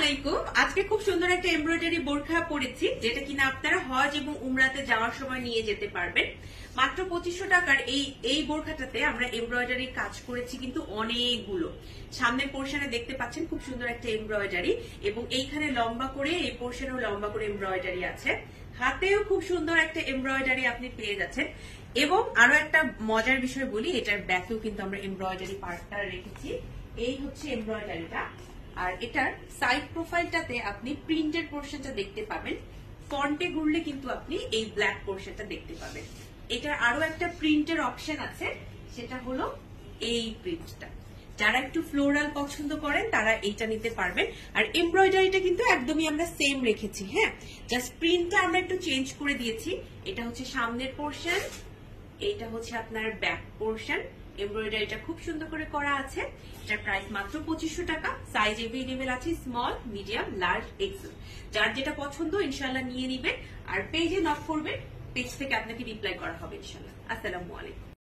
আলাইকুম। আজকে খুব সুন্দর একটা এমব্রয়ডারি বোরখা পরেছি, যেটা কিনা আপনারা হজ এবং উমরাতে যাওয়ার সময় নিয়ে যেতে পারবেন। মাত্র 2500 টাকার এই বোরখাটাতে আমরা এমব্রয়ডারি কাজ করেছি কিন্তু অনেকগুলো। সামনের পোর্শনে দেখতে পাচ্ছেন খুব সুন্দর একটা এমব্রয়ডারি, এবং এইখানে লম্বা করে এই পোর্শনেও লম্বা করে এমব্রয়ডারি আছে। হাতেও খুব সুন্দর একটা এমব্রয়ডারি আপনি পেয়ে যাচ্ছেন। এবং আরো একটা মজার বিষয় বলি, এটার ব্যাকেও কিন্তু আমরা এমব্রয়ডারি পার্টটা রেখেছি। এই হচ্ছে এমব্রয়ডারিটা, আর এটার সাইড প্রোফাইলটাতে আপনি প্রিন্টের পোর্শনটা দেখতে পাবেন। ফন্টে ঘুরলে কিন্তু আপনি এই ব্ল্যাক পোর্শনটা দেখতে পাবেন। এটার আরো একটা প্রিন্টের অপশন আছে, সেটা হলো এই প্রিন্টটা। যারা একটু ফ্লোরাল পছন্দ করেন তারা এইটা নিতে পারবেন। আর এমব্রয়ডারিটা কিন্তু একদমই আমরা সেম রেখেছি, হ্যাঁ, জাস্ট প্রিন্টটা আমরা একটু চেঞ্জ করে দিয়েছি। এটা হচ্ছে সামনের পোর্শন, এইটা হচ্ছে আপনার ব্যাক পোর্শন। এমব্রয়ডারিটা খুব সুন্দর করে করা আছে। এটার প্রাইস মাত্র 2500 টাকা। সাইজ এভেলেবেল আছে স্মল, মিডিয়াম, লার্জ, এক্সেল। যার যেটা পছন্দ ইনশাল্লাহ নিয়ে নিবেন। আর পেজে নক করবেন, পেজ থেকে আপনাকে রিপ্লাই করা হবে ইনশাল্লাহ। আসসালামু আলাইকুম।